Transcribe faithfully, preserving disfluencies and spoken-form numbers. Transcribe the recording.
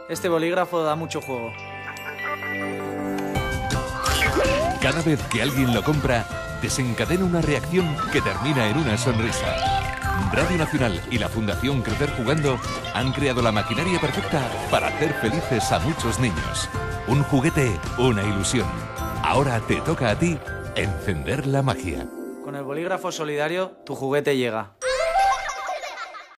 Este bolígrafo da mucho juego. Cada vez que alguien lo compra, desencadena una reacción que termina en una sonrisa. Radio Nacional y la Fundación Crecer Jugando han creado la maquinaria perfecta para hacer felices a muchos niños. Un juguete, una ilusión. Ahora te toca a ti encender la magia. Con el bolígrafo solidario, tu juguete llega.